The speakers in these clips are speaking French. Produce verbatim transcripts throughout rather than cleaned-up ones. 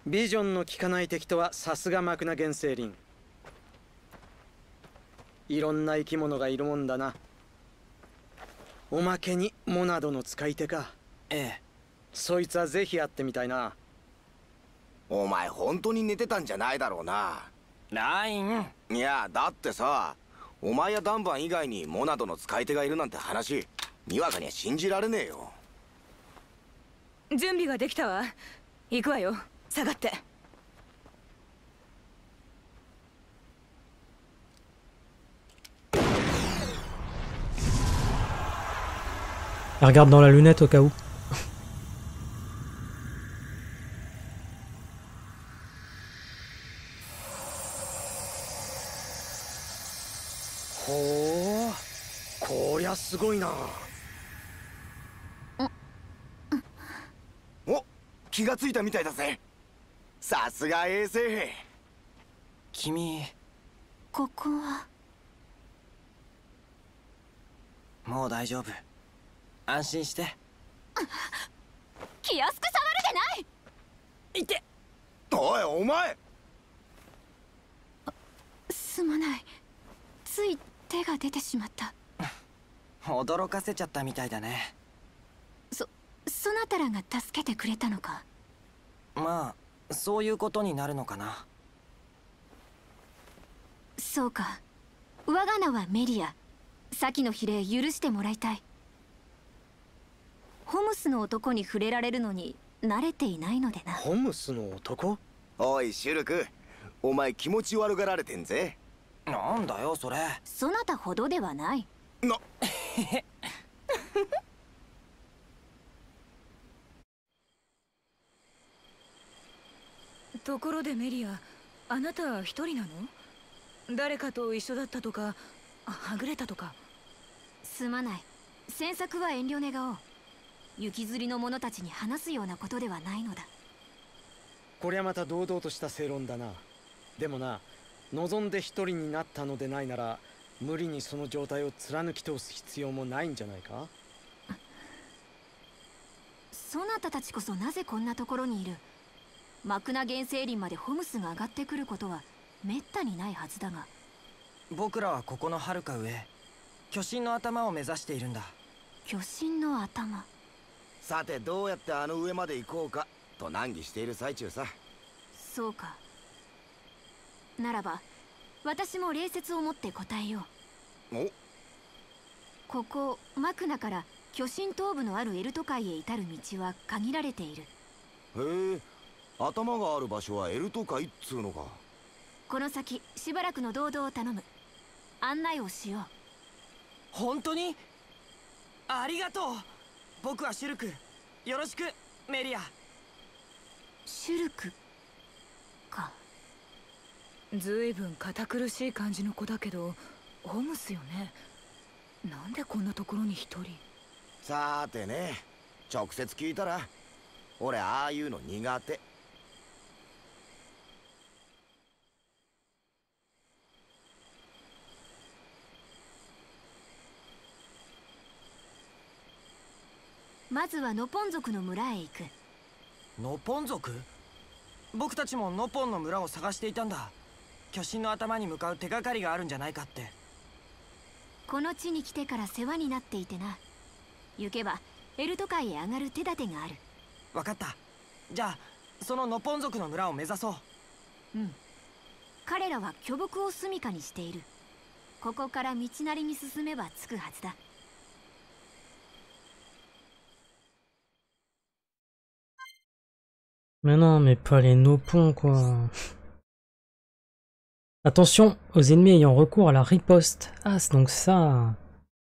ビジョンの効かない敵とはさすがマクナ原生林。いろんな生き物がいるもんだな。おまけにモナドの使い手か。 ええ。 そいつはぜひ会ってみたいな。 お前本当に寝てたんじゃないだろうな。 ライン。 いやだってさ、お前やダンバン以外にモナドの使い手がいるなんて話、にわかには信じられねえよ。 準備ができたわ。行くわよ。下がって。 Elle regarde dans la lunette au cas où. ほう、こりゃすごいな。 お、気がついたみたいだぜ。さすが衛生兵。 君、 ここはもう大丈夫。安心して。 気安く触るでない。 いて。 おいお前。 すまない。つい手が出てしまった。 驚かせちゃったみたいだね。 そ、そなたらが助けてくれたのか。 まあ、そういうことになるのかな。 そうか。我が名はメリア。先の比例許してもらいたい。ホムスの男に触れられるのに慣れていないのでな。 ホムスの男？ おいシュルク、お前気持ち悪がられてんぜ。 なんだよそれ。 そなたほどではない。 なところでメリア、あなたは一人なの？誰かと一緒だったとか、はぐれたとか。すまない。詮索は遠慮願おう。雪吊りの者たちに話すようなことではないのだ。 こりゃまた堂々とした正論だな。でもな、望んで一人になったのでないなら、無理にその状態を貫き通す必要もないんじゃないか？ そなたたちこそなぜこんなところにいる？マクナ原生林までホムスが上がってくることはめったにないはずだが。 僕らはここの遥か上、巨神の頭を目指しているんだ。 巨神の頭。 さてどうやってあの上まで行こうかと難儀している最中さ。 そうか。ならば私も礼節を持って答えよう。 お、 ここマクナから巨神頭部のあるエルト海へ至る道は限られている。 へえ、頭がある場所はエルト海っつうのか。 この先しばらくの堂々を頼む。案内をしよう。 本当に？ありがとう。僕はシュルク。よろしくメリア。 シュルクか。ずいぶん堅苦しい感じの子だけど、ホムスよね。なんでこんなところに一人。 さーてね、直接聞いたら俺ああいうの苦手。 まずはノポン族の村へ行く。 ノポン族？僕たちもノポンの村を探していたんだ。巨神の頭に向かう手がかりがあるんじゃないかって。 この地に来てから世話になっていてな。行けばエルト海へ上がる手立てがある。 分かった。じゃあそのノポン族の村を目指そう。 うん。彼らは巨木を住処にしている。ここから道なりに進めば着くはずだ。 Mais non, mais pas les nopons, quoi. Attention aux ennemis ayant recours à la riposte. Ah, c'est donc ça.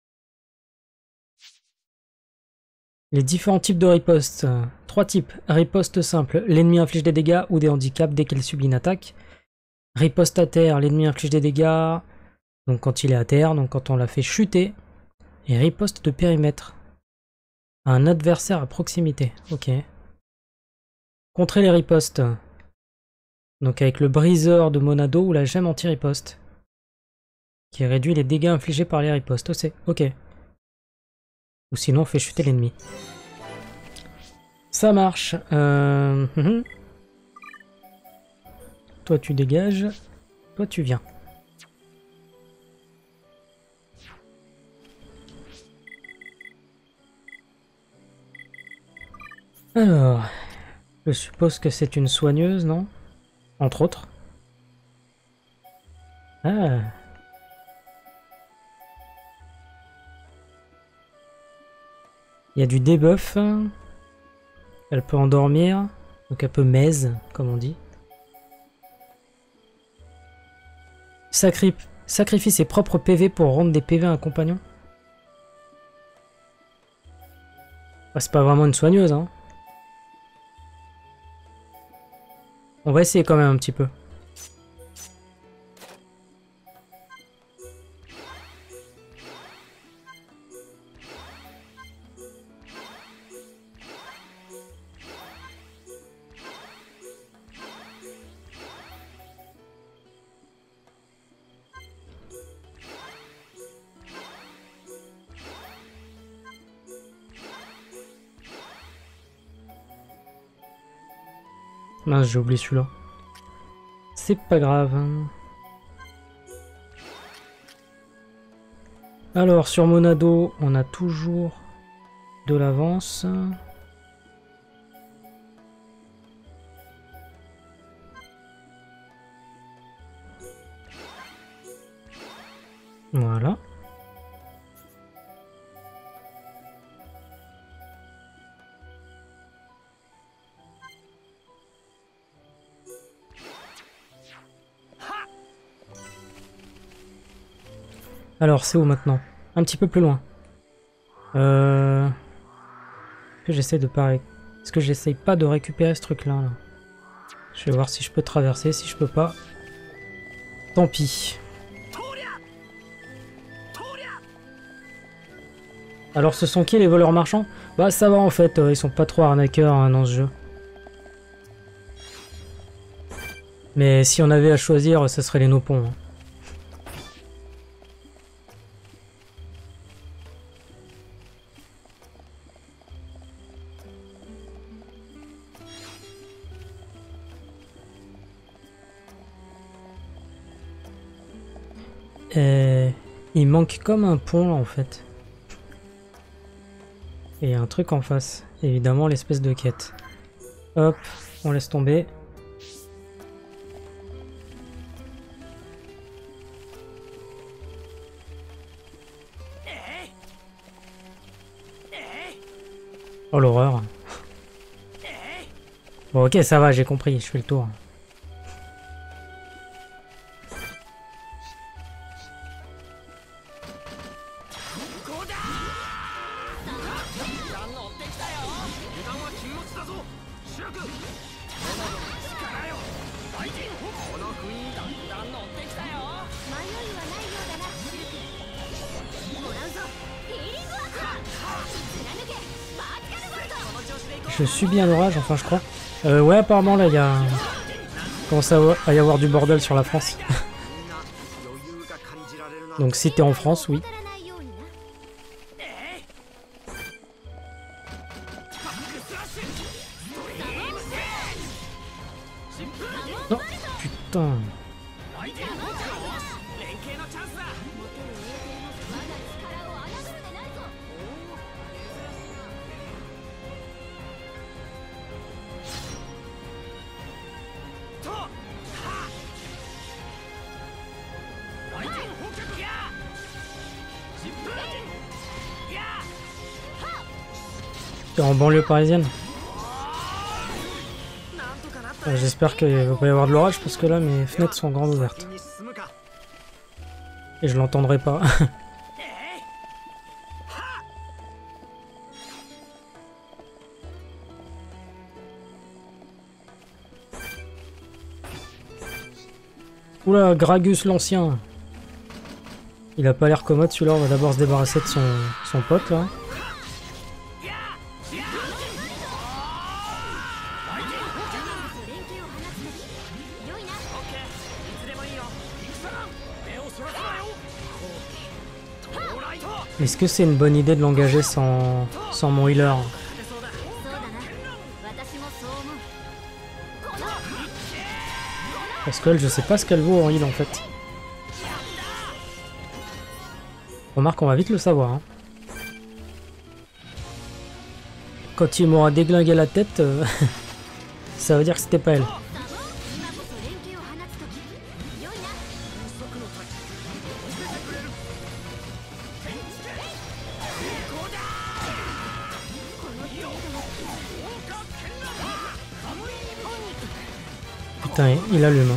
Les différents types de riposte. Trois types. Riposte simple. L'ennemi inflige des dégâts ou des handicaps dès qu'il subit une attaque. Riposte à terre. L'ennemi inflige des dégâts donc quand il est à terre, donc quand on l'a fait chuter. Et riposte de périmètre. À un adversaire à proximité. Ok. Contrer les ripostes. Donc avec le briseur de Monado ou la gemme anti-riposte. Qui réduit les dégâts infligés par les ripostes. Oh, c'est ok. Ou sinon on fait chuter l'ennemi. Ça marche. Euh... Toi tu dégages. Toi tu viens. Alors, je suppose que c'est une soigneuse, non? Entre autres. Ah. Il y a du debuff. Elle peut endormir. Donc elle peut maise, comme on dit. Sacri... Sacrifie ses propres P V pour rendre des P V à un compagnon. Bah, c'est pas vraiment une soigneuse, hein. On va essayer quand même un petit peu. Mince, j'ai oublié celui-là. C'est pas grave. Alors, sur Monado, on a toujours de l'avance. Voilà. Alors, c'est où maintenant? Un petit peu plus loin. Euh... Est-ce que j'essaie de pas... Est-ce que j'essaye pas de récupérer ce truc-là, là? Je vais voir si je peux traverser. Si je peux pas, tant pis. Alors, ce sont qui les voleurs marchands? Bah, ça va en fait. Euh, ils sont pas trop arnaqueurs hein, dans ce jeu. Mais si on avait à choisir, ce serait les Nopons. Hein. Et il manque comme un pont là en fait. Et un truc en face. Évidemment l'espèce de quête. Hop, on laisse tomber. Oh l'horreur. Bon ok ça va, j'ai compris, je fais le tour. Je subis un orage, enfin je crois. Euh, ouais, apparemment là il y a... commence à y avoir du bordel sur la France. Donc si t'es en France, oui. Non, putain. T'es en banlieue parisienne. Euh, J'espère qu'il va pas y avoir de l'orage parce que là mes fenêtres sont grandes ouvertes. Et je l'entendrai pas. Oula, Gragus l'ancien. Il a pas l'air commode celui-là, on va d'abord se débarrasser de son, son pote là. Est-ce que c'est une bonne idée de l'engager sans, sans mon healer? Parce qu'elle, je sais pas ce qu'elle vaut en heal en fait. Remarque, on va vite le savoir. Hein. Quand il m'aura déglingué la tête, euh, ça veut dire que c'était pas elle. Putain, il allume. Hein.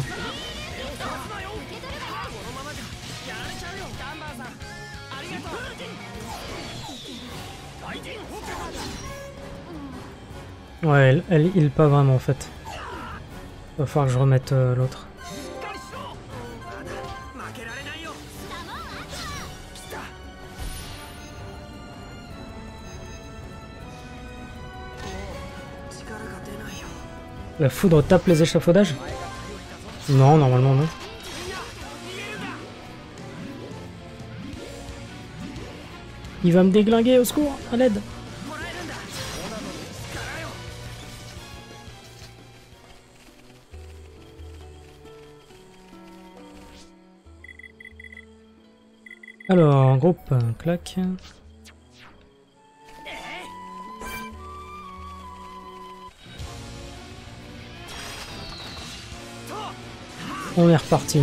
Ouais, elle, elle heal pas vraiment en fait. Va falloir que je remette euh, l'autre. La foudre tape les échafaudages? Non, normalement non. Il va me déglinguer, au secours, à l'aide. Alors, groupe, clac. On est reparti.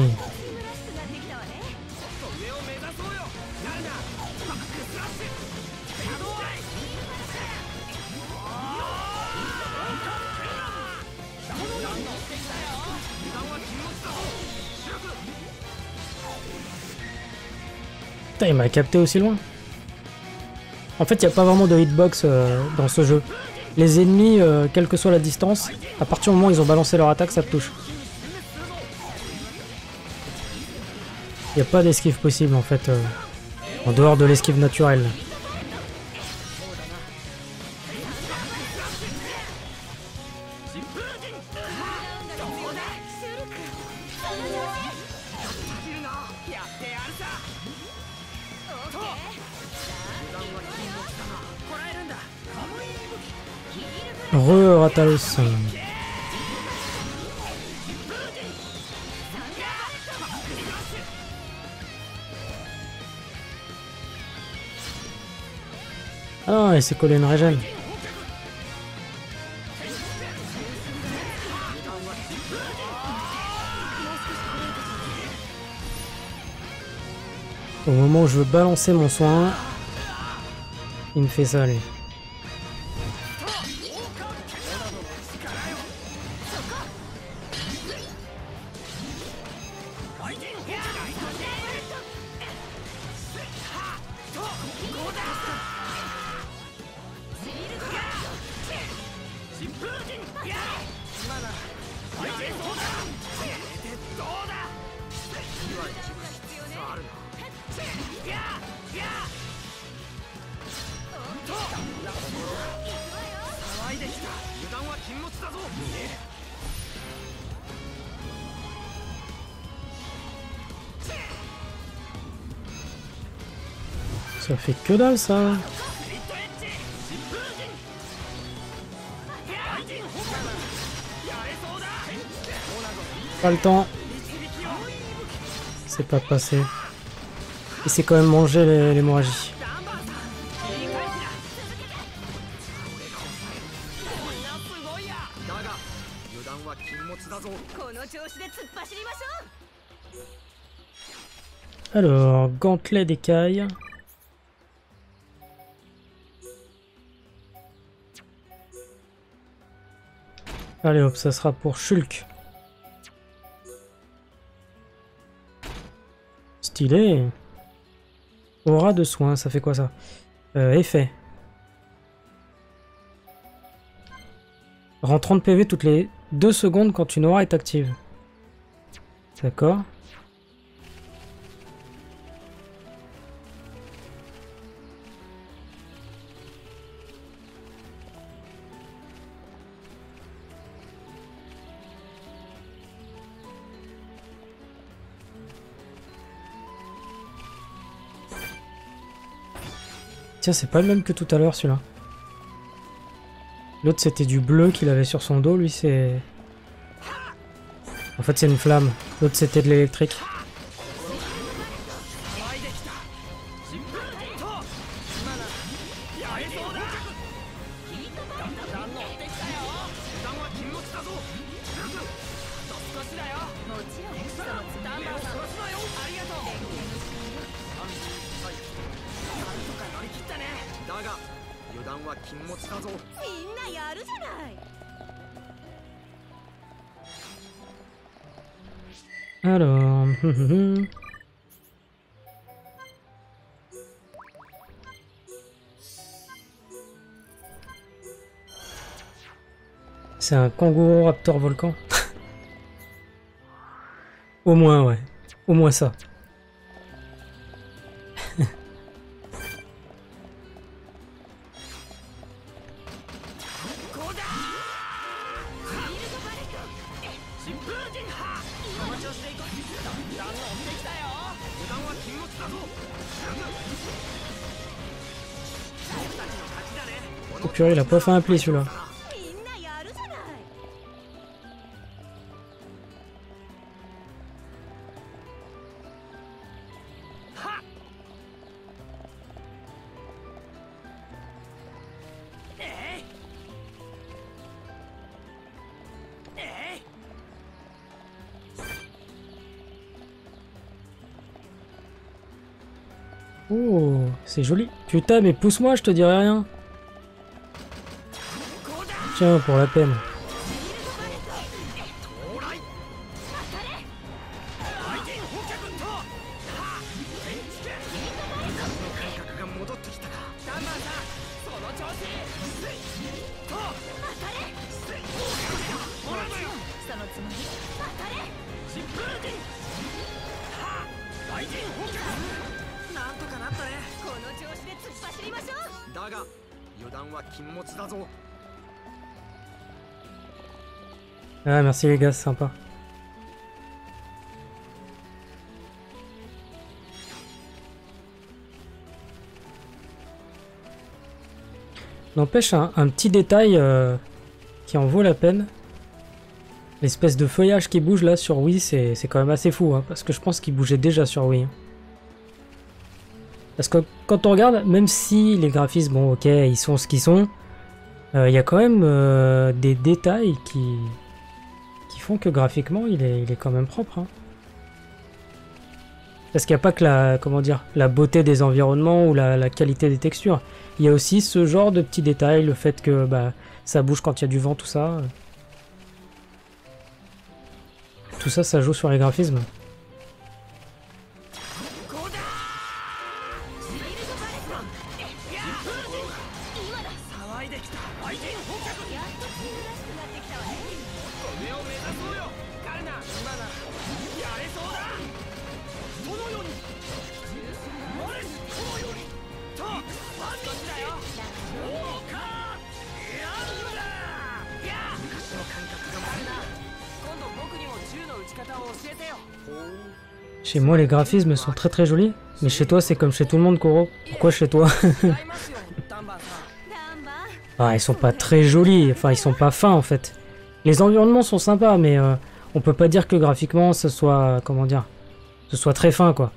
Putain, il m'a capté aussi loin. En fait, il n'y a pas vraiment de hitbox euh, dans ce jeu. Les ennemis, euh, quelle que soit la distance, à partir du moment où ils ont balancé leur attaque, ça te touche. Il n'y a pas d'esquive possible en fait, euh, en dehors de l'esquive naturelle. Re Ratalos. Ah, il s'est collé une régène. Au moment où je veux balancer mon soin, il me fait ça, lui. Ça fait que dalle ça. Pas le temps. C'est pas passé. Il s'est quand même mangé l'hémorragie. Alors, gantelet d'écaille. Allez hop, ça sera pour Shulk. Stylé. Aura de soins, ça fait quoi ça? euh, Effet. Rend trente P V toutes les deux secondes quand une aura est active. D'accord. Tiens, c'est pas le même que tout à l'heure, celui-là. L'autre, c'était du bleu qu'il avait sur son dos. Lui, c'est En fait c'est une flamme, l'autre c'était de l'électrique. Alors... C'est un kangourou raptor volcan. Au moins, ouais. Au moins ça. Oh purée, il a pas fait un pli celui-là. Oh, c'est joli. Putain, mais pousse-moi, je te dirai rien. Tiens, pour la peine. Ah merci les gars, c'est sympa. N'empêche un, un petit détail euh, qui en vaut la peine. L'espèce de feuillage qui bouge là sur Wii, c'est quand même assez fou, hein, parce que je pense qu'il bougeait déjà sur Wii. Parce que quand on regarde, même si les graphismes, bon ok, ils sont ce qu'ils sont, il euh, y a quand même euh, des détails qui, qui font que graphiquement, il est, il est quand même propre. Hein. Parce qu'il n'y a pas que la, comment dire, la beauté des environnements ou la, la qualité des textures. Il y a aussi ce genre de petits détails, le fait que bah, ça bouge quand il y a du vent, tout ça. Tout ça, ça joue sur les graphismes. Chez moi, les graphismes sont très très jolis, mais chez toi, c'est comme chez tout le monde, Koro. Pourquoi chez toi? Ah, ils sont pas très jolis, enfin, ils sont pas fins en fait. Les environnements sont sympas, mais euh, on peut pas dire que graphiquement, ce soit, comment dire, ce soit très fin, quoi.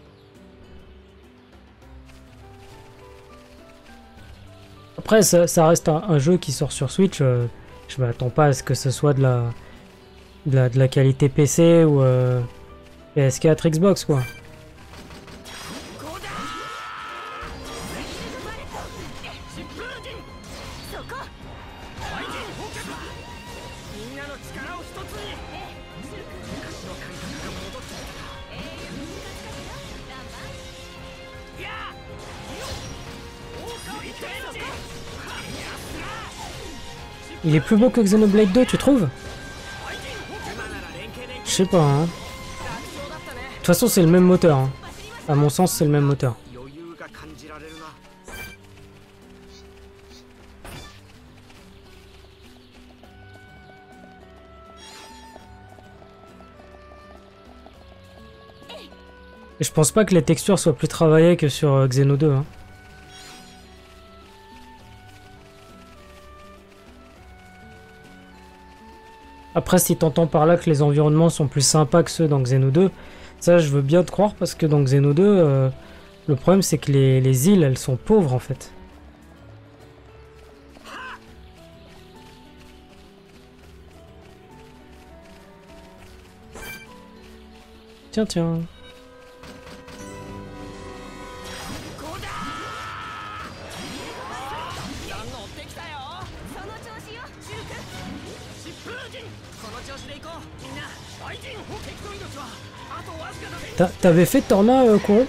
Après, ça, ça reste un, un jeu qui sort sur Switch. Euh, je m'attends pas à ce que ce soit de la, de la, de la qualité P C ou euh, P S quatre, Xbox, quoi. Il est plus beau que Xenoblade deux, tu trouves? Je sais pas, hein. De toute façon, c'est le même moteur. Hein. À mon sens, c'est le même moteur. Et je pense pas que les textures soient plus travaillées que sur euh, Xeno deux. Hein. Après, si t'entends par là que les environnements sont plus sympas que ceux dans Xeno deux, ça je veux bien te croire parce que dans Xeno deux, euh, le problème c'est que les, les îles, elles sont pauvres en fait. Tiens, tiens. T'avais fait Torna, euh, Kuro?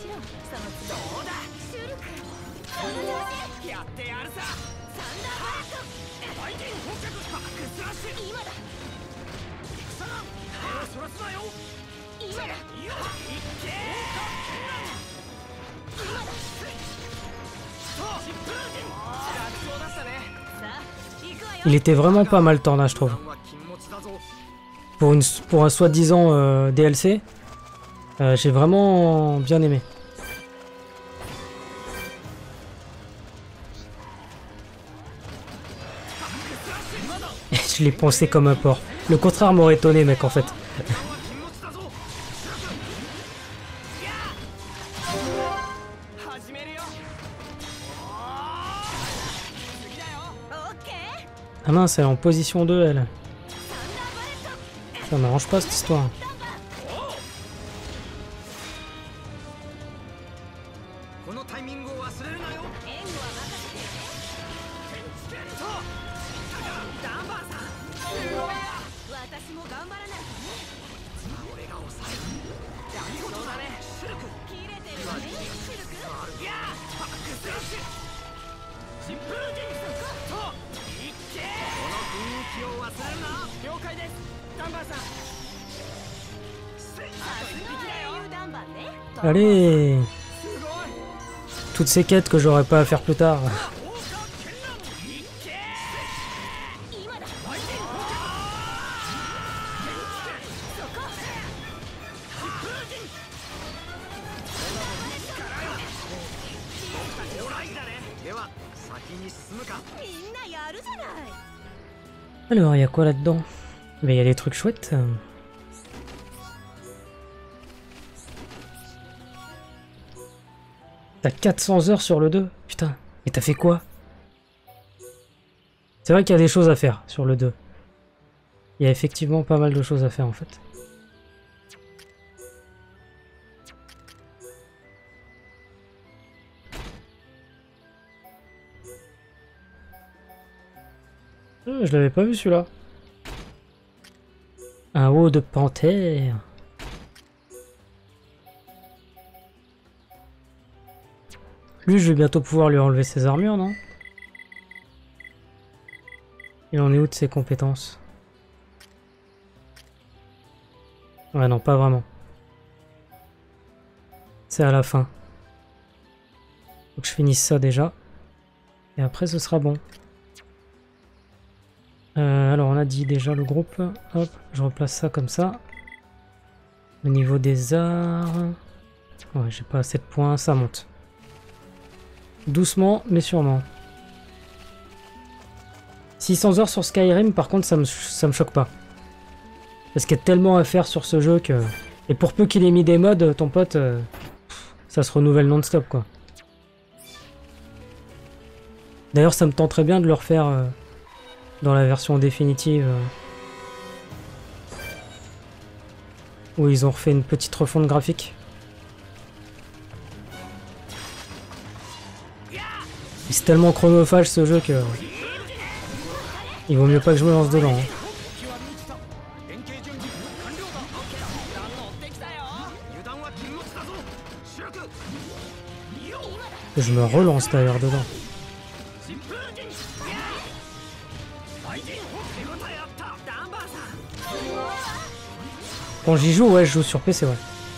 Il était vraiment pas mal Torna, je trouve. Pour, une, pour un soi-disant euh, D L C, euh, j'ai vraiment bien aimé. Je l'ai pensé comme un porc. Le contraire m'aurait étonné, mec, en fait. Ah mince, elle est en position deux, elle. Ça m'arrange pas cette histoire. Allez! Toutes ces quêtes que j'aurais pas à faire plus tard. Alors, il y a quoi là-dedans? Il y a des trucs chouettes. T'as quatre cents heures sur le deux. Putain, mais t'as fait quoi? C'est vrai qu'il y a des choses à faire sur le deux. Il y a effectivement pas mal de choses à faire en fait. Oh, je l'avais pas vu celui-là. Un haut de panthère. Lui, je vais bientôt pouvoir lui enlever ses armures, non? Il en est où de ses compétences? Ouais, non, pas vraiment. C'est à la fin. Faut que je finisse ça déjà. Et après, ce sera bon. Euh, alors, on a dit déjà le groupe. Hop, je replace ça comme ça. Au niveau des arts... Ouais, j'ai pas assez de points, ça monte. Doucement, mais sûrement. six cents heures sur Skyrim, par contre, ça me, ça me choque pas. Parce qu'il y a tellement à faire sur ce jeu que... Et pour peu qu'il ait mis des mods, ton pote, euh, ça se renouvelle non-stop, quoi. D'ailleurs, ça me tenterait bien de le refaire euh, dans la version définitive. Euh, où ils ont refait une petite refonte graphique. C'est tellement chronophage ce jeu que... Il vaut mieux pas que je me lance dedans. Hein. Je me relance d'ailleurs dedans. Quand j'y joue, ouais, je joue sur P C, ouais.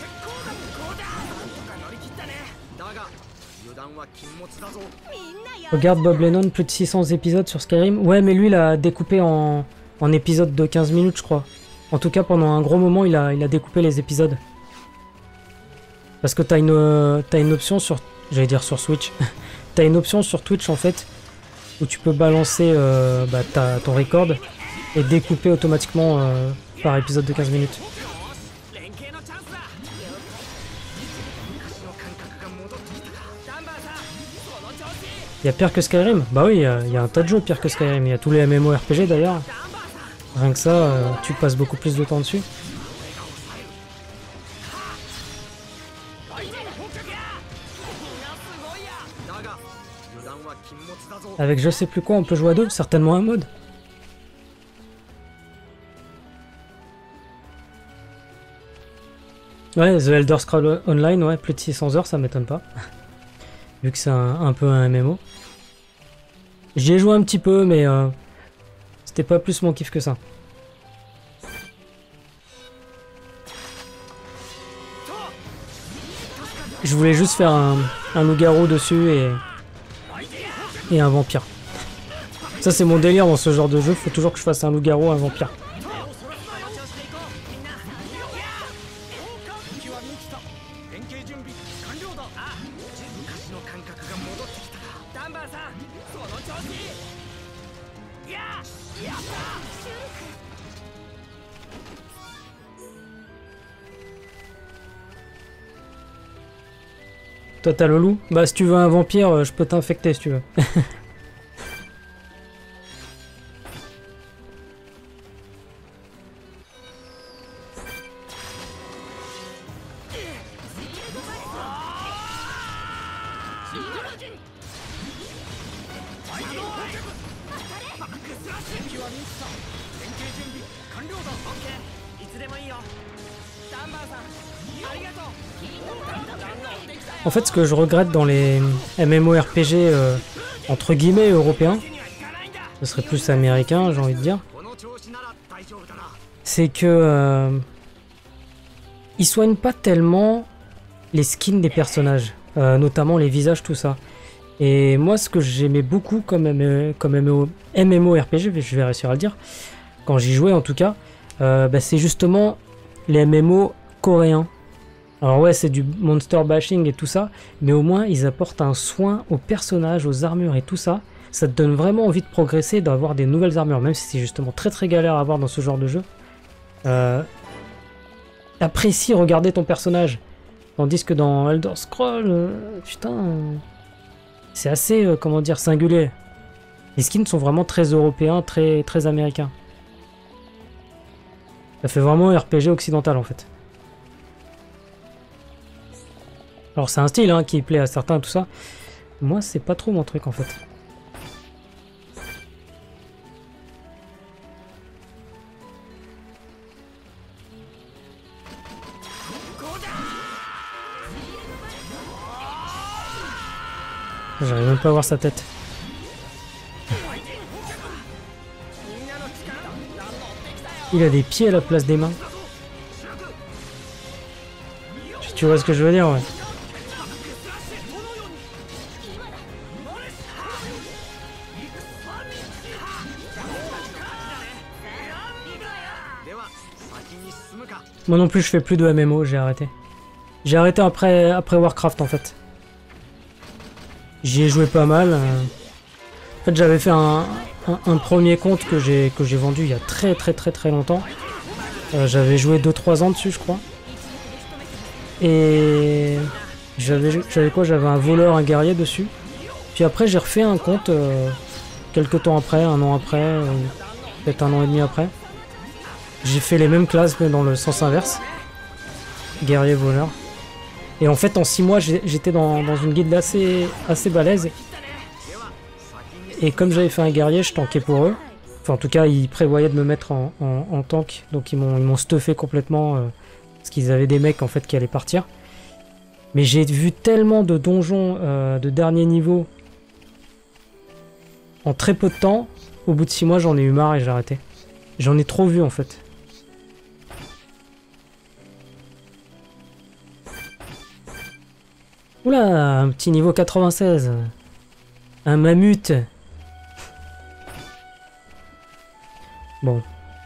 Regarde Bob Lennon, plus de six cents épisodes sur Skyrim. Ouais, mais lui, il a découpé en, en épisodes de quinze minutes, je crois. En tout cas, pendant un gros moment, il a, il a découpé les épisodes. Parce que t'as une, euh, t'as une option sur... J'allais dire sur Switch. T'as une option sur Twitch, en fait, où tu peux balancer euh, bah, ta, ton record. est découpé automatiquement euh, par épisode de quinze minutes. Il y a pire que Skyrim? Bah oui, il y, a, il y a un tas de jeux pire que Skyrim. Il y a tous les MMORPG d'ailleurs. Rien que ça, euh, tu passes beaucoup plus de temps dessus. Avec je sais plus quoi, on peut jouer à deux, certainement un mode. Ouais, The Elder Scrolls Online, ouais, plus de six cents heures, ça m'étonne pas. Vu que c'est un, un peu un M M O. J'y ai joué un petit peu, mais euh, c'était pas plus mon kiff que ça. Je voulais juste faire un, un loup-garou dessus et, et un vampire. Ça c'est mon délire dans ce genre de jeu, faut toujours que je fasse un loup-garou, un vampire. Toi t'as le loup? Bah si tu veux un vampire, je peux t'infecter si tu veux. En fait, ce que je regrette dans les MMORPG euh, entre guillemets européens, ce serait plus américain, j'ai envie de dire, c'est que euh, ils soignent pas tellement les skins des personnages, euh, notamment les visages, tout ça. Et moi, ce que j'aimais beaucoup comme, M comme MMORPG, je vais réussir à le dire, quand j'y jouais en tout cas, euh, bah, c'est justement les M M O coréens. Alors ouais, c'est du monster bashing et tout ça, mais au moins ils apportent un soin aux personnages, aux armures et tout ça. Ça te donne vraiment envie de progresser, d'avoir des nouvelles armures, même si c'est justement très très galère à avoir dans ce genre de jeu. Euh, apprécie regarder ton personnage, tandis que dans Elder Scrolls, euh, putain, euh, c'est assez, euh, comment dire, singulier. Les skins sont vraiment très européens, très, très américains. Ça fait vraiment R P G occidental en fait. Alors c'est un style hein, qui plaît à certains, tout ça. Moi, c'est pas trop mon truc en fait. J'arrive même pas à voir sa tête. Il a des pieds à la place des mains. Tu vois ce que je veux dire, ouais. Moi non plus, je fais plus de M M O, j'ai arrêté. J'ai arrêté après, après Warcraft en fait. J'y ai joué pas mal. En fait, j'avais fait un, un, un premier compte que j'ai que j'ai vendu il y a très très très très longtemps. Euh, j'avais joué deux trois ans dessus, je crois. Et j'avais j'avais quoi? J'avais un voleur, un guerrier dessus. Puis après, j'ai refait un compte euh, quelques temps après, un an après, euh, peut-être un an et demi après. J'ai fait les mêmes classes mais dans le sens inverse. Guerrier, voleur. Et en fait en six mois j'étais dans, dans une guilde assez, assez balèze. Et comme j'avais fait un guerrier, je tankais pour eux. Enfin en tout cas ils prévoyaient de me mettre en, en, en tank. Donc ils m'ont stuffé complètement. Euh, parce qu'ils avaient des mecs en fait qui allaient partir. Mais j'ai vu tellement de donjons euh, de dernier niveau en très peu de temps. Au bout de six mois j'en ai eu marre et j'ai arrêté. J'en ai trop vu en fait. Oula, un petit niveau quatre-vingt-seize. Un mammut. Bon.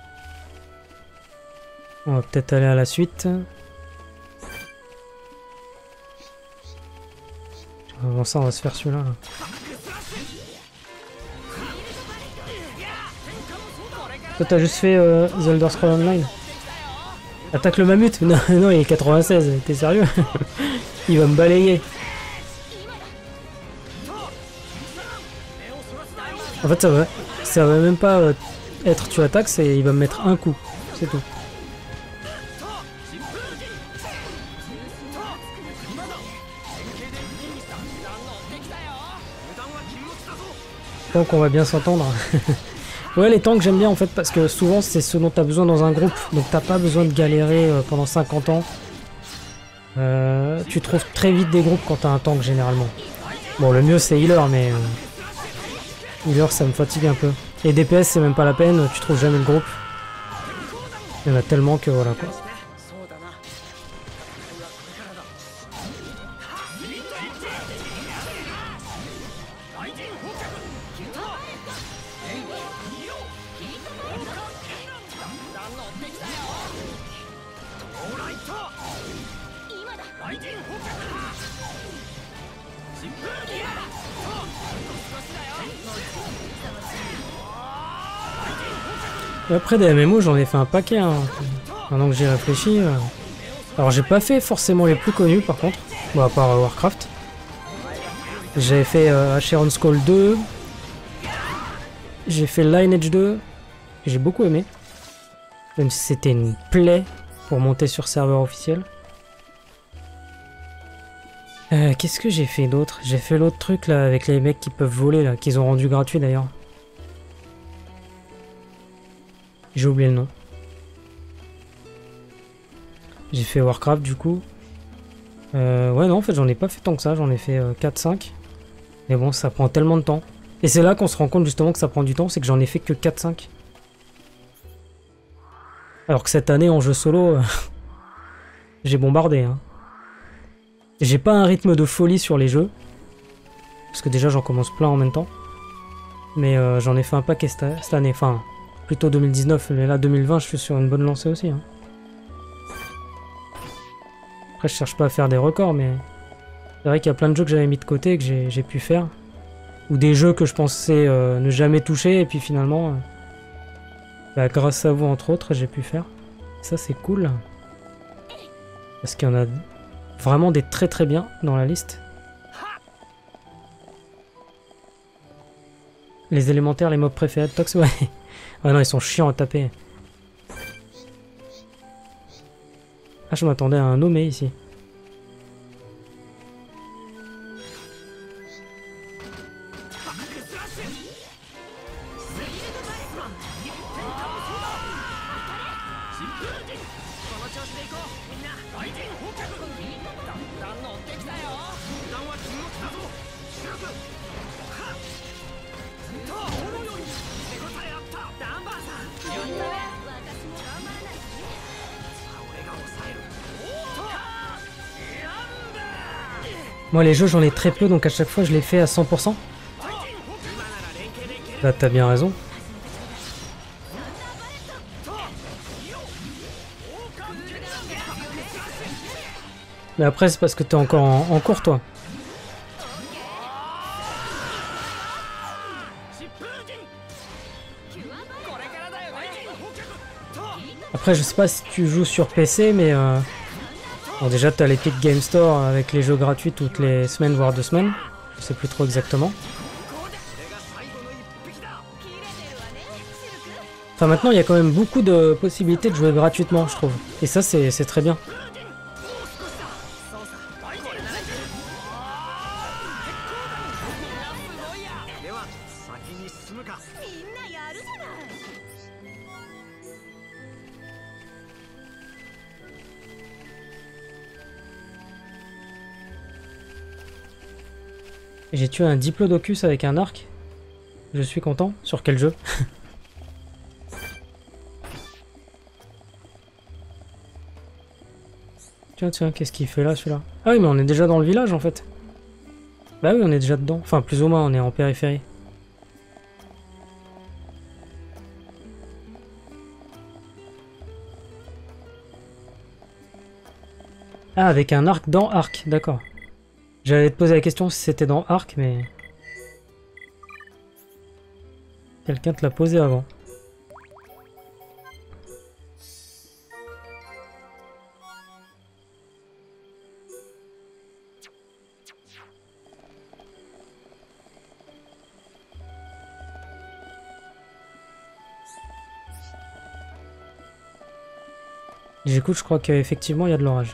On va peut-être aller à la suite. Avant ça, on va se faire celui-là. Toi t'as juste fait euh, The Elder Scrolls Online. Attaque le mammut. Non, non, il est quatre-vingt-seize, t'es sérieux? Il va me balayer. En fait ça va, ça va même pas euh, être tu attaques, c'est il va me mettre un coup, c'est tout. Donc on va bien s'entendre. Ouais, les tanks j'aime bien en fait parce que souvent c'est ce dont t'as besoin dans un groupe, donc t'as pas besoin de galérer euh, pendant cinquante ans. Euh, tu trouves très vite des groupes quand t'as un tank généralement. Bon, le mieux c'est healer, mais euh, healer ça me fatigue un peu. Et D P S c'est même pas la peine, tu trouves jamais le groupe. Il y en a tellement que voilà quoi. Et après des M M O j'en ai fait un paquet hein. Maintenant que j'y réfléchis. Euh... Alors j'ai pas fait forcément les plus connus par contre. Bon à part euh, Warcraft. J'ai fait euh, Acheron's Call deux. J'ai fait Lineage deux. J'ai beaucoup aimé. Même si c'était une plaie pour monter sur serveur officiel. Euh, Qu'est-ce que j'ai fait d'autre? J'ai fait l'autre truc là avec les mecs qui peuvent voler là, qu'ils ont rendu gratuit d'ailleurs. J'ai oublié le nom. J'ai fait Warcraft du coup. Euh, ouais non en fait j'en ai pas fait tant que ça, j'en ai fait euh, quatre cinq. Mais bon ça prend tellement de temps. Et c'est là qu'on se rend compte justement que ça prend du temps, c'est que j'en ai fait que quatre cinq. Alors que cette année en jeu solo, euh, j'ai bombardé. Hein. J'ai pas un rythme de folie sur les jeux. Parce que déjà j'en commence plein en même temps. Mais euh, j'en ai fait un paquet cette, cette année, enfin plutôt deux mille dix-neuf, mais là deux mille vingt je suis sur une bonne lancée aussi. Hein. Après je cherche pas à faire des records, mais c'est vrai qu'il y a plein de jeux que j'avais mis de côté et que j'ai pu faire. Ou des jeux que je pensais euh, ne jamais toucher et puis finalement, euh, bah, grâce à vous entre autres, j'ai pu faire. Ça c'est cool. Parce qu'il y en a vraiment des très très bien dans la liste. Les élémentaires, les mobs préférés de Tox, ouais. Ah non, ils sont chiants à taper. Ah, je m'attendais à un nommé ici. Moi les jeux j'en ai très peu donc à chaque fois je les fais à cent pour cent. Là t'as bien raison. Mais après c'est parce que t'es encore en, en cours toi. Après je sais pas si tu joues sur P C mais euh... bon, déjà t'as l'Epic Game Store avec les jeux gratuits toutes les semaines voire deux semaines. Je sais plus trop exactement. Enfin maintenant il y a quand même beaucoup de possibilités de jouer gratuitement je trouve. Et ça c'est très bien. J'ai tué un Diplodocus avec un arc. Je suis content. Sur quel jeu? Tiens, tiens, qu'est-ce qu'il fait là, celui-là? Ah oui, mais on est déjà dans le village, en fait. Bah oui, on est déjà dedans. Enfin, plus ou moins, on est en périphérie. Ah, avec un arc dans arc, d'accord. J'allais te poser la question si c'était dans Arc, mais... Quelqu'un te l'a posé avant. J'écoute, je crois qu'effectivement il y a de l'orage.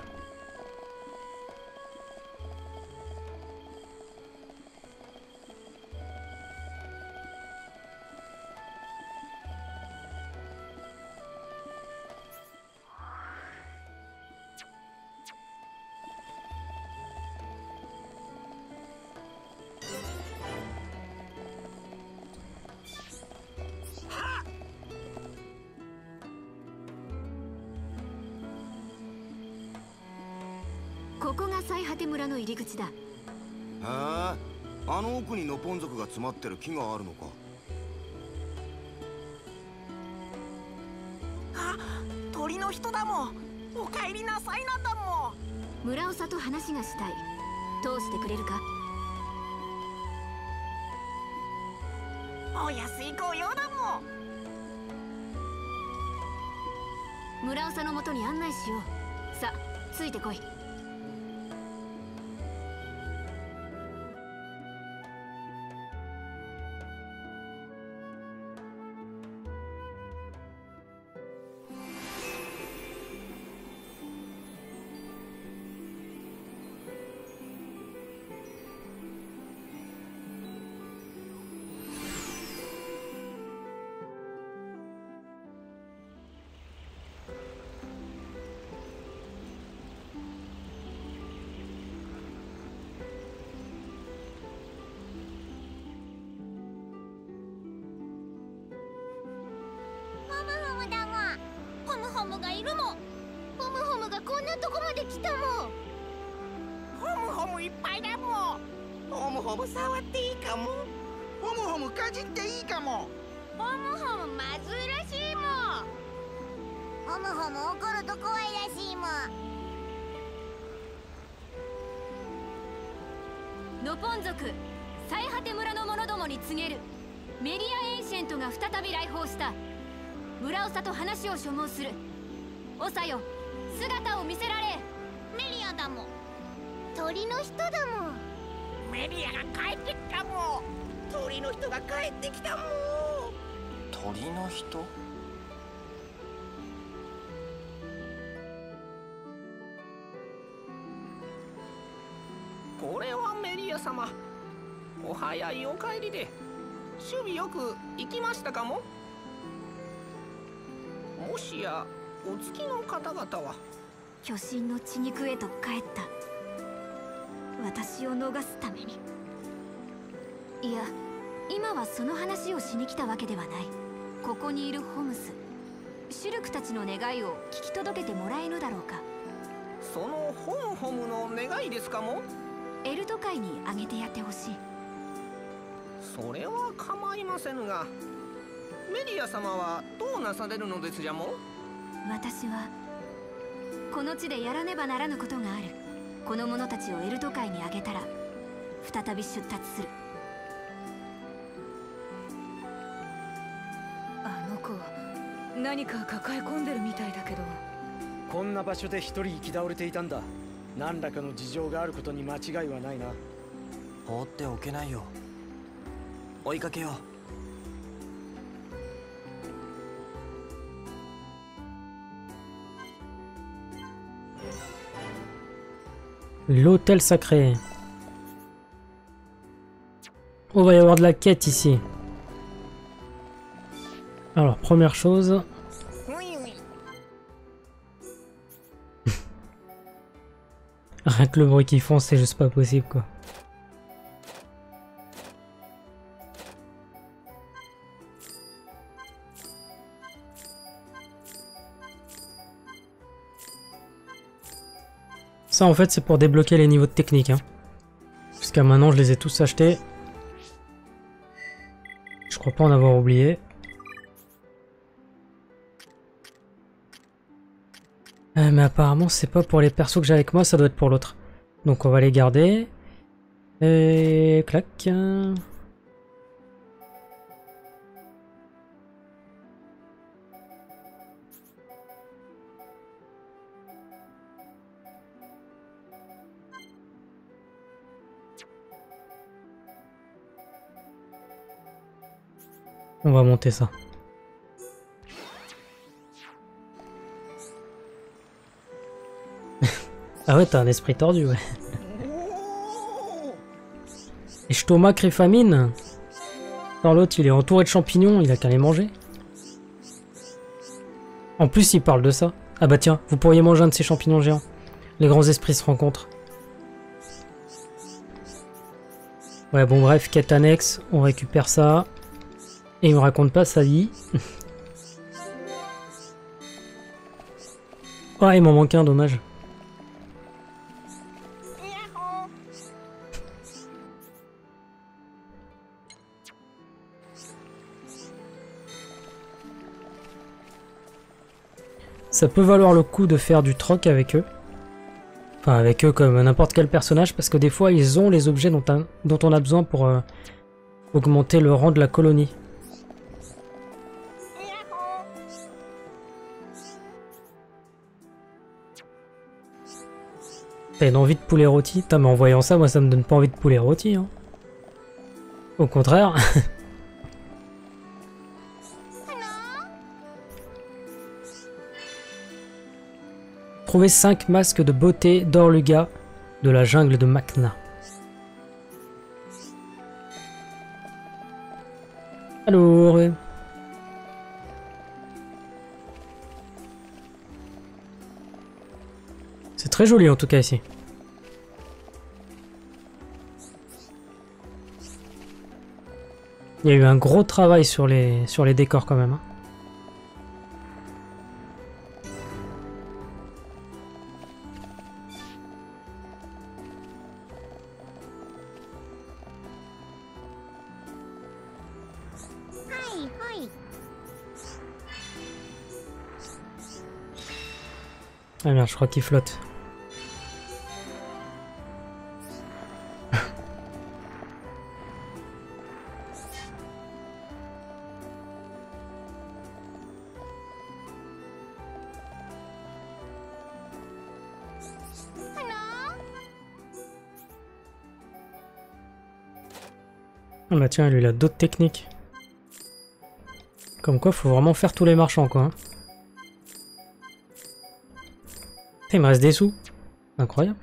ここが最果て村の入り口だ。 へえ、あの奥にノポン族が詰まってる木があるのか。 あ、鳥の人だもん。お帰りなさいなんだもん。 村長と話がしたい。通してくれるか？ お安いご用だもん。 村長のもとに案内しよう。さあ、ついてこい。 ホムホムがいるもん。ホムホムがこんなとこまで来たもん。 ホムホムいっぱいだもん。ホムホム触っていいかも。ホムホムかじっていいかも。 ホムホムまずいらしいもん。ホムホム怒ると怖いらしいもん。 ノポン族最果て村の者どもに告げる。メリアエンシェントが再び来訪した。村長と話を所望する。おさよ、姿を見せられ。 メリアだもん。鳥の人だもん。 メリアが帰ってきたもん。鳥の人が帰ってきたもん。鳥の人？これはメリア様。お早いお帰りで。守備よく行きましたかも？もしやお月の方々は巨神の血肉へと帰った。私を逃すために。いや、今はその話をしに来たわけではない。ここにいるホムス、シュルクたちの願いを聞き届けてもらえぬだろうか。 そのホムホムの願いですかも？ エルト界にあげてやってほしい。 それは構いませぬが、メリア様はどうなされるのですじゃも？ 私はこの地でやらねばならぬことがある。この者たちをエルト界にあげたら再び出立する。あの子何か抱え込んでるみたいだけど。 こんな場所で一人行き倒れていたんだ。何らかの事情があることに間違いはないな。 放っておけないよ。追いかけよう。L'hôtel sacré. On va y avoir de la quête ici. Alors, première chose. Rien que le bruit qu'ils font, c'est juste pas possible quoi. Ça en fait c'est pour débloquer les niveaux de technique. Hein. Jusqu'à maintenant je les ai tous achetés. Je crois pas en avoir oublié. Euh, mais apparemment c'est pas pour les persos que j'ai avec moi, ça doit être pour l'autre. Donc on va les garder. Et clac. On va monter ça. Ah ouais, t'as un esprit tordu, ouais. Et stomac et famine. Dans l'autre, il est entouré de champignons, il a qu'à les manger. En plus, il parle de ça. Ah bah tiens, vous pourriez manger un de ces champignons géants. Les grands esprits se rencontrent. Ouais, bon bref, quête annexe, on récupère ça. Et il me raconte pas sa vie. Oh, il m'en manque un, dommage. Ça peut valoir le coup de faire du troc avec eux. Enfin, avec eux comme n'importe quel personnage, parce que des fois, ils ont les objets dont, un, dont on a besoin pour euh, augmenter le rang de la colonie. T'as une envie de poulet rôti? Putain, mais en voyant ça, moi, ça me donne pas envie de poulet rôti. Hein. Au contraire. Trouver cinq masques de beauté d'Orluga de la jungle de Makna. Alors... C'est très joli en tout cas ici. Il y a eu un gros travail sur les, sur les décors quand même. Hein. Ah merde, je crois qu'il flotte. Ah bah tiens, lui il a d'autres techniques. Comme quoi, faut vraiment faire tous les marchands quoi. Hein. Il me reste des sous. Incroyable.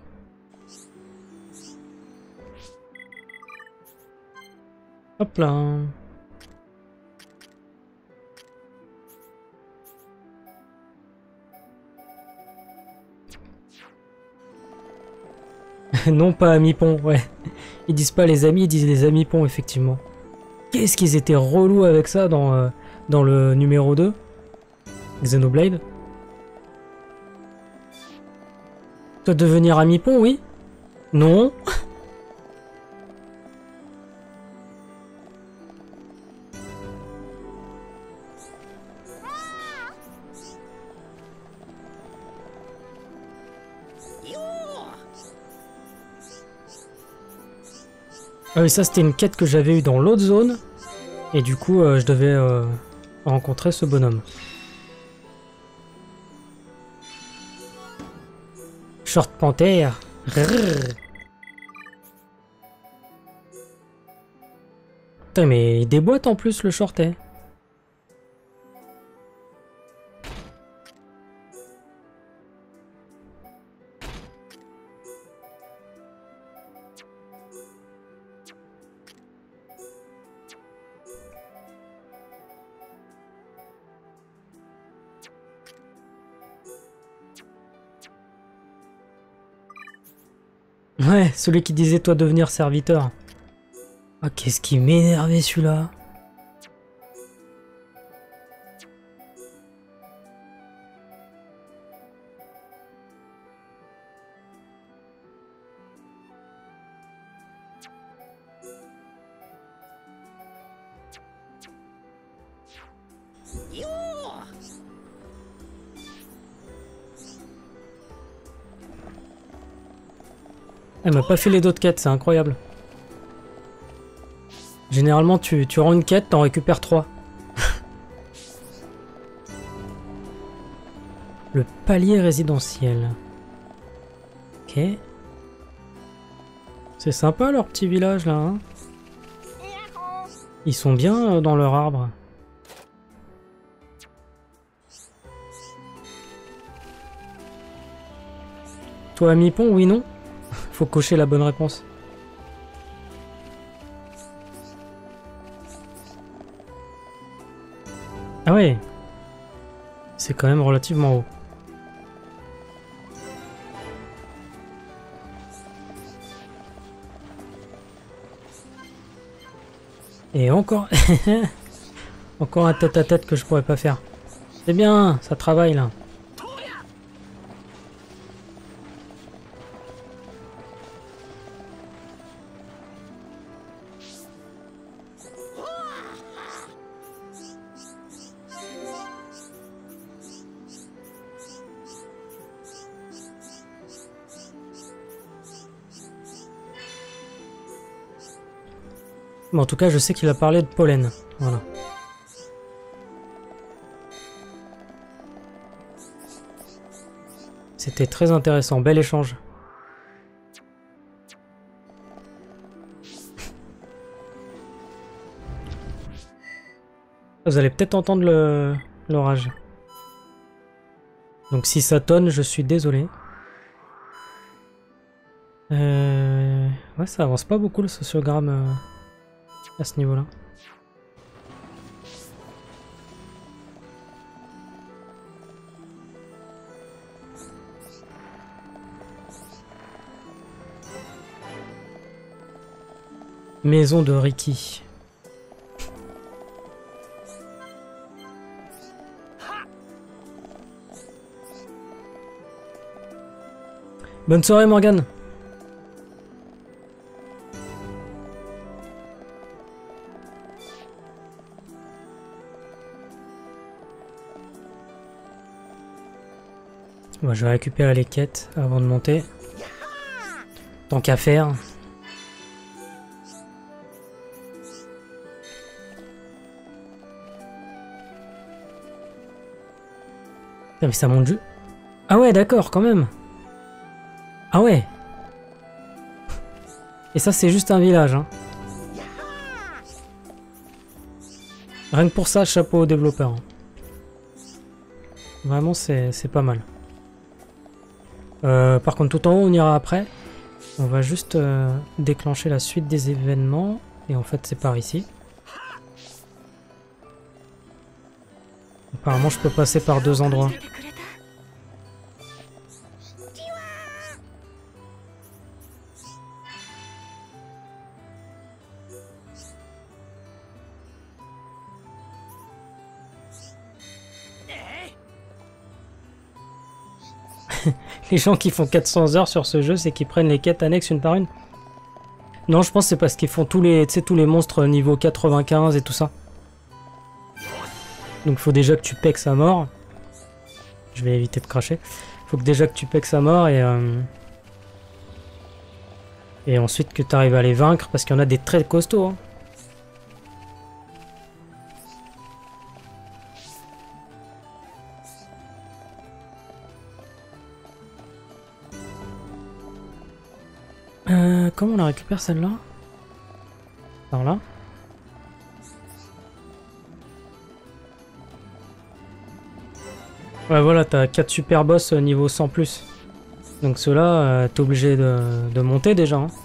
Hop là. Non pas ami pont, ouais. Ils disent pas les amis, ils disent les amis pont, effectivement. Qu'est-ce qu'ils étaient relous avec ça dans, euh, dans le numéro deux Xenoblade. Toi devenir ami pont, oui? Non. Ah oui, ça c'était une quête que j'avais eue dans l'autre zone. Et du coup, euh, je devais euh, rencontrer ce bonhomme. Short panthère. Rrr. Putain, mais il déboîte en plus le short, eh. Ouais, celui qui disait toi devenir serviteur. Ah, qu'est-ce qui m'énervait celui-là. Elle m'a pas fait les d'autres quêtes, c'est incroyable. Généralement, tu, tu rends une quête, t'en récupères trois. Le palier résidentiel. Ok. C'est sympa leur petit village là. Hein, ils sont bien dans leur arbre. Toi, ami Pont, oui, non? Faut cocher la bonne réponse. Ah ouais. C'est quand même relativement haut. Et encore... encore un tête-à-tête que je pourrais pas faire. C'est bien, ça travaille là. Mais en tout cas, je sais qu'il a parlé de pollen. Voilà. C'était très intéressant. Bel échange. Vous allez peut-être entendre le l'orage. Donc si ça tonne, je suis désolé. Euh... Ouais, ça avance pas beaucoup le sociogramme euh, à ce niveau-là. Maison de Ricky. Bonne soirée Morgane. Bon, je vais récupérer les quêtes avant de monter. Tant qu'à faire. Mais ça monte juste... Ah ouais, d'accord, quand même. Ah ouais. Et ça, c'est juste un village. Hein. Rien que pour ça, chapeau aux développeurs. Vraiment, c'est pas mal. Euh, par contre, tout en haut, on ira après. On va juste euh, déclencher la suite des événements. Et en fait, c'est par ici. Apparemment, je peux passer par deux endroits. Les gens qui font quatre cents heures sur ce jeu, c'est qu'ils prennent les quêtes annexes une par une. Non, je pense que c'est parce qu'ils font tous les, tu sais, tous les monstres niveau quatre-vingt-quinze et tout ça. Donc faut déjà que tu pexes à mort. Je vais éviter de cracher. Faut que déjà que tu pexes à mort et... Euh... Et ensuite que tu arrives à les vaincre parce qu'il y en a des très costauds. Hein. Euh, comment on la récupère celle-là? Par là. Ouais voilà, t'as quatre super boss niveau cent plus. Donc ceux-là, euh, t'es obligé de, de monter déjà. Hein.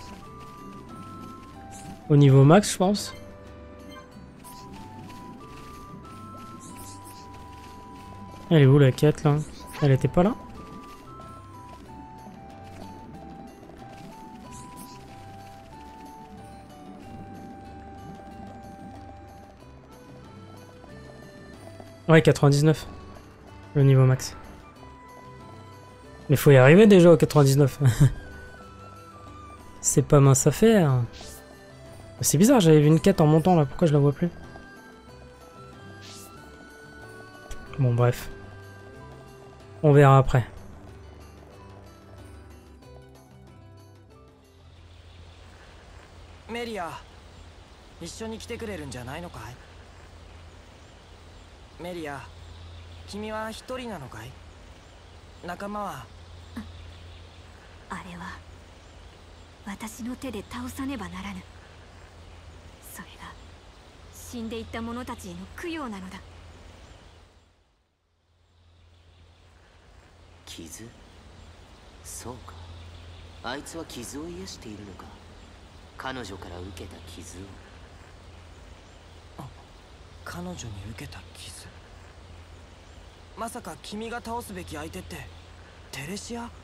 Au niveau max, je pense. Elle est où la quête là? Elle était pas là? Ouais, quatre-vingt-dix-neuf. Le niveau max. Mais faut y arriver déjà au quatre-vingt-dix-neuf. C'est pas mince à faire. C'est bizarre, j'avais vu une quête en montant là, pourquoi je la vois plus? Bon bref. On verra après. Melia, 一緒に来てくれるんじゃないのかい? メリア、君は一人なのかい? 仲間は? あれは私の手で倒さねばならぬ。それが死んでいった者たちへの供養なのだ。 傷？ そうか。あいつは傷を癒しているのか。彼女から受けた傷を。 彼女に受けた傷。まさか君が倒すべき相手ってテレシア？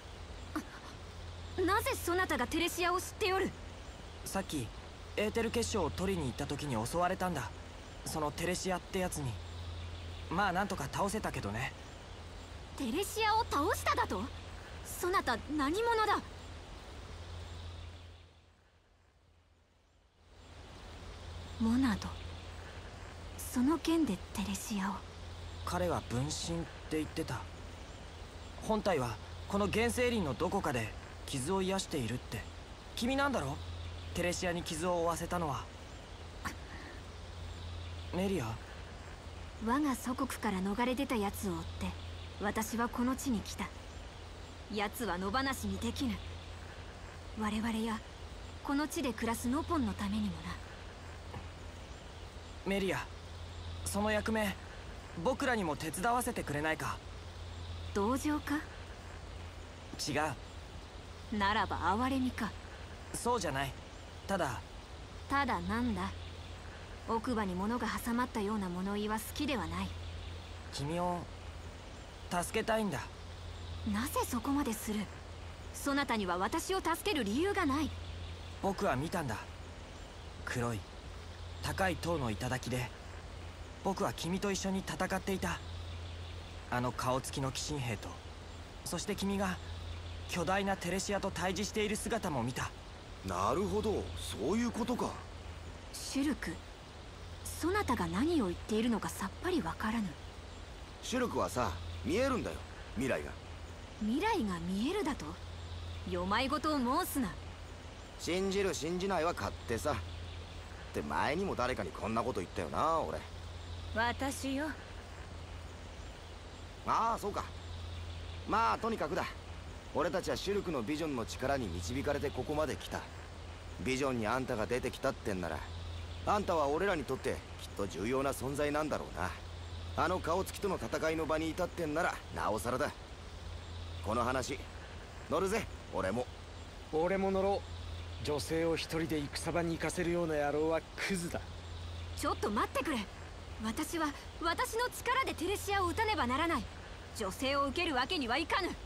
なぜそなたがテレシアを知っておる？ さっきエーテル結晶を取りに行った時に襲われたんだ。そのテレシアってやつに。まあなんとか倒せたけどね。 テレシアを倒しただと？そなた何者だ？モナド。その剣でテレシアを。 彼は分身って言ってた。本体はこの原生林のどこかで傷を癒しているって。君なんだろ？テレシアに傷を負わせたのは。メリア？ 我が祖国から逃れ出た奴を追って私はこの地に来た。奴は野放しにできぬ。我々やこの地で暮らすノポンのためにもな。 メリア、その役目僕らにも手伝わせてくれないか？ 同情か？ 違う。ならば哀れみか？ そうじゃない。ただただなんだ。奥歯に物が挟まったような物言いは好きではない。 君を助けたいんだ。 なぜそこまでする？そなたには私を助ける理由がない。 僕は見たんだ。黒い高い塔の頂で僕は君と一緒に戦っていた。あの顔つきの鬼神兵と、そして君が巨大なテレシアと対峙している姿も見た。 なるほど、そういうことか。 シュルク、そなたが何を言っているのかさっぱりわからぬ。 シュルクはさ、見えるんだよ、未来が。 未来が見えるだと？よまいごとを申すな。 信じる信じないは勝手さ。って前にも誰かにこんなこと言ったよな、俺。 私よ。 ああ、そうか。まあとにかくだ。俺たちはシュルクのビジョンの力に導かれてここまで来た。ビジョンにあんたが出てきたってんなら、あんたは俺らにとってきっと重要な存在なんだろうな。あの顔つきとの戦いの場にいたってんならなおさらだ。この話乗るぜ。俺も俺も乗ろう。女性を一人で戦場に行かせるような野郎はクズだ。 ちょっと待ってくれ。私は私の力でテレシアを撃たねばならない。女性を受けるわけにはいかぬ。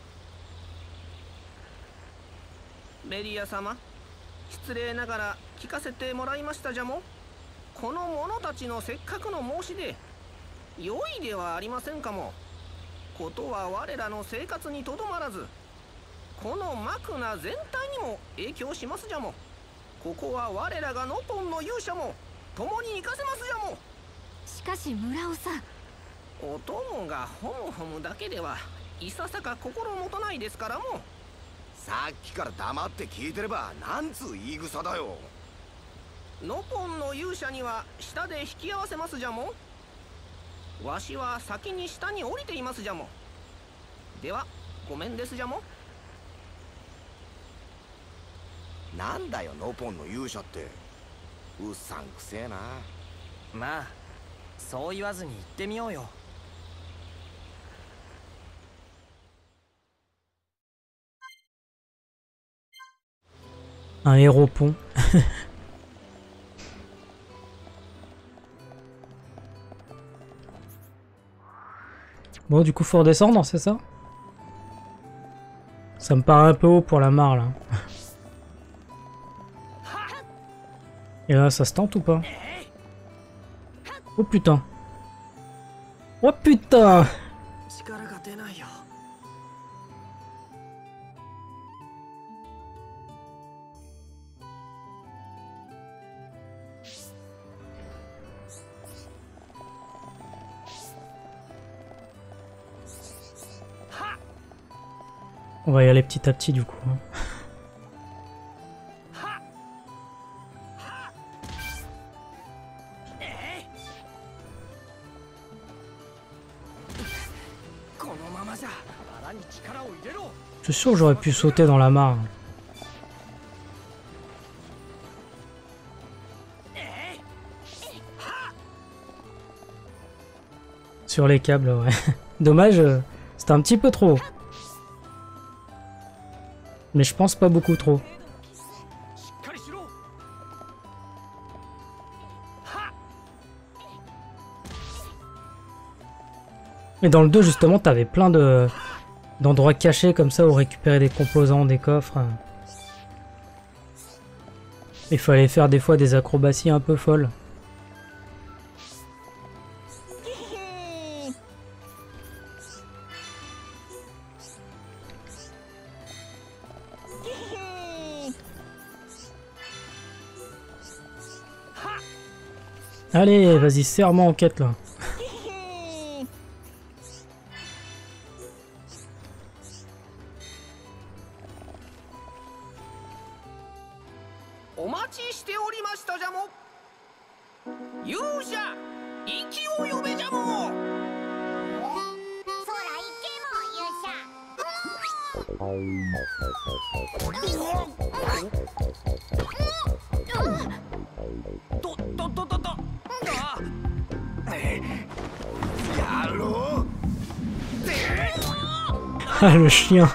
メリア様、失礼ながら聞かせてもらいましたじゃも。この者たちのせっかくの申し出、良いではありませんかも。ことは我らの生活にとどまらず、このマクナ全体にも影響しますじゃも。ここは我らがノポンの勇者も共に行かせますじゃも。 しかし村尾さん、 お供がホムホムだけではいささか心もとないですからも。 さっきから黙って聞いてればなんつう言い草だよ。 ノポンの勇者には下で引き合わせますじゃも。わしは先に下に降りていますじゃも。ではごめんですじゃも。 なんだよノポンの勇者って。うっさんくせえな。 まあそう言わずに行ってみようよ。 Un héros-pont. Bon, du coup, faut redescendre, c'est ça? Ça me paraît un peu haut pour la mare, là. Et là, ça se tente ou pas? Oh putain! Oh putain! On va y aller petit à petit du coup. Je suis sûr que j'aurais pu sauter dans la mare. Sur les câbles, ouais. Dommage, c'était un petit peu trop haut. Mais je pense pas beaucoup trop. Et dans le deux, justement, t'avais plein de d'endroits cachés comme ça où récupérer des composants, des coffres. Il fallait faire des fois des acrobaties un peu folles. Allez, vas-y, serre-moi en quête là. Ah, le chien.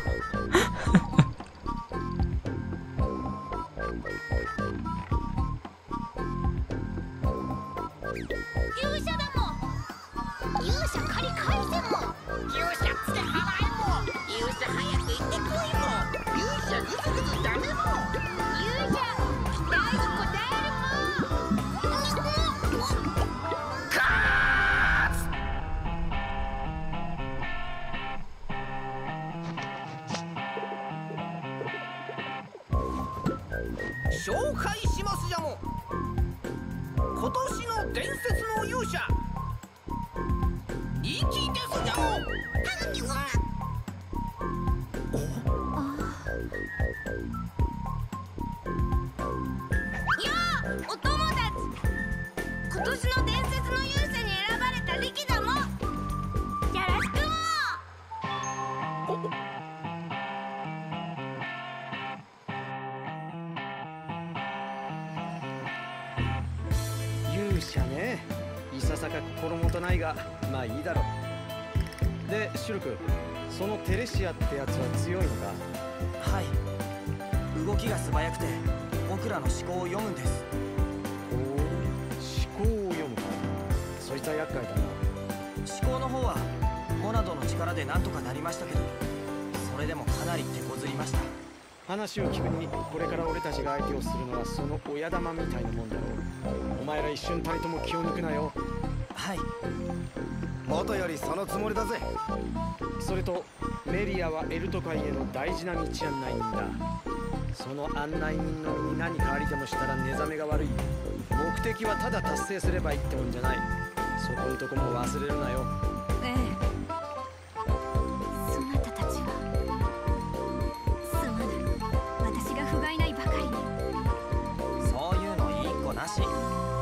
話を聞くに、これから俺たちが相手をするのはその親玉みたいなもんだろう。お前ら一瞬たりとも気を抜くなよ。 はい。元よりそのつもりだぜ。 それとメリアはエルト界への大事な道案内人だ。その案内人の身に何かありでもしたら寝覚めが悪い。目的はただ達成すればいいってもんじゃない。そこんとこも忘れるなよ。 ええ。そなたたちはすまぬ。私が不甲斐ないばかりに。 そういうのいい子なし。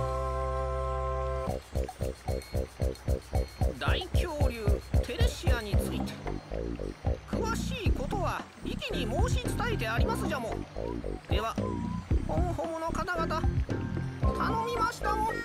大恐竜テレシアについて詳しいことはリキに申し伝えてありますじゃも。ではホムホムの方々頼みましたも。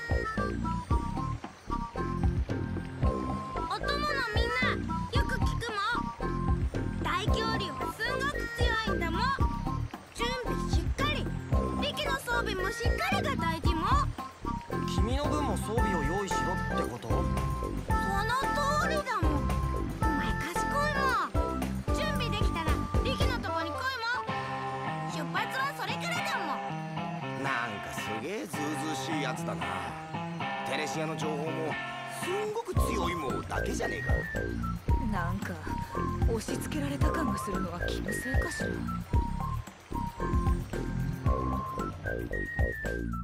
お供のみんなよく聞くも。大恐竜はすんごく強いんだも。準備しっかり。リキの装備もしっかりが大事も。 君の分も装備を用意しろってこと？ その通りだもん。お前賢いもん。準備できたらリキのとこに来いも。出発はそれからだもん。 なんかすげえずうずうしいやつだな。テレシアの情報もすんごく強いもんだけじゃねえか。 なんか押し付けられた感がするのは気のせいかしら。